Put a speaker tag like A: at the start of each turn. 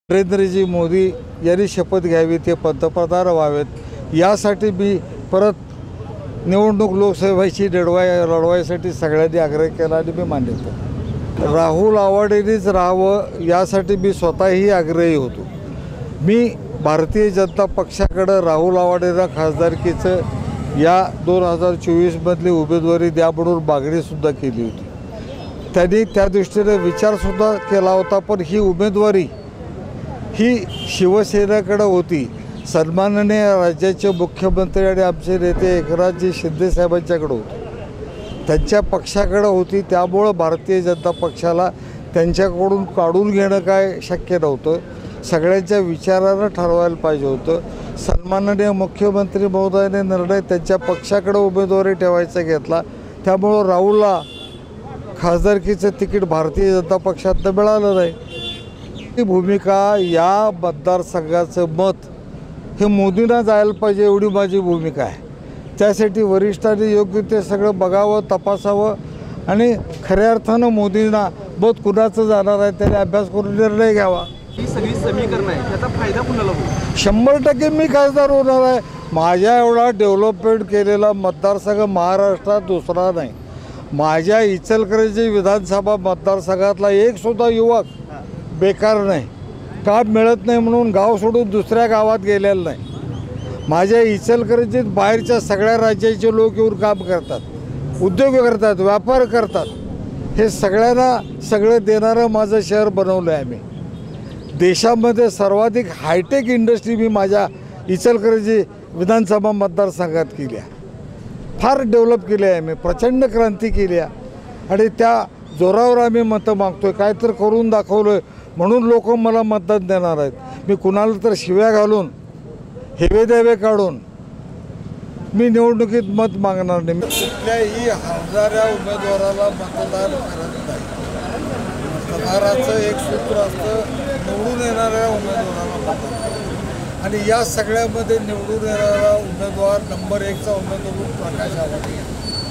A: नरेंद्रजी मोदी यांनी शपथ घ्यावी, ते पंतप्रधान व्हावेत यासाठी मी परत निवडणूक लोकसभेची लढवायसाठी सगळ्यांनी आग्रह केला आणि मी मान्य केलं। राहुल आवाडेंनीच राहावं यासाठी मी स्वतःही आग्रही होतो। मी भारतीय जनता पक्षाकडे राहुल आवाडेंना खासदारकीचं या 2024मधली उमेदवारी द्या म्हणून मागणीसुद्धा केली होती। त्यांनी त्या दृष्टीने विचारसुद्धा केला होता, पण ही उमेदवारी ही शिवसेनेकडे होती, सन्माननीय राज्याचे मुख्यमंत्री आणि आमचे नेते एकनाथजी शिंदे साहेबांच्याकडे होती, त्यांच्या पक्षाकडे होती। त्यामुळं भारतीय जनता पक्षाला त्यांच्याकडून काढून घेणं काय शक्य नव्हतं, सगळ्यांच्या विचारानं ठरवायला पाहिजे होतं। सन्माननीय मुख्यमंत्री महोदयाने निर्णय त्यांच्या पक्षाकडे उमेदवारी ठेवायचा घेतला, त्यामुळं राहुलला खासदारकीचं तिकीट भारतीय जनता पक्षातनं मिळालं नाही। ही भूमिका, या मतदारसंघाचं मत हे मोदींना जायला पाहिजे एवढी माझी भूमिका आहे। त्यासाठी वरिष्ठांनी योग्य ते सगळं बघावं, तपासावं आणि खऱ्या अर्थानं मोदींना मत कुणाचं जाणार आहे त्याने अभ्यास करून निर्णय घ्यावा।
B: ही सगळी समीकरण आहे, त्याचा फायदा कुणाला होईल?
A: 100% मी खासदार होणार आहे। माझ्या एवढा डेव्हलपमेंट केलेला मतदारसंघ महाराष्ट्रात दुसरा नाही। माझ्या इचलकरंजी विधानसभा मतदारसंघातला एकसुद्धा युवक बेकार नाही, काम मिळत नाही म्हणून गाव सोडून दुसऱ्या गावात गेलेलं नाही। माझ्या इचलकरंजीत बाहेरच्या सगळ्या राज्याचे लोक येऊन काम करतात, उद्योग करतात, व्यापार करतात। हे सगळ्यांना सगळं देणारं माझं शहर बनवलं आहे आम्ही। देशामध्ये सर्वाधिक हायटेक इंडस्ट्री मी माझ्या इचलकरंजी विधानसभा मतदारसंघात केली आहे, फार डेव्हलप केली आहे मी, प्रचंड क्रांती केली आहे आणि त्या जोरावर आम्ही मतं मागतोय। काय तर करून दाखवलं म्हणून लोक मला मतदान देणार आहेत। मी कुणाला तर शिव्या घालून, हेवे देवे काढून मी निवडणुकीत मत मागणार नाही। कुठल्याही हरणाऱ्या उमेदवाराला मतदान करत नाही। मतदाराचं एक सूत्र असतं, निवडून येणाऱ्या उमेदवाराला मतदान, आणि या सगळ्यामध्ये निवडून येणारा उमेदवार नंबर 1चा उमेदवार प्रकाश आवाडे।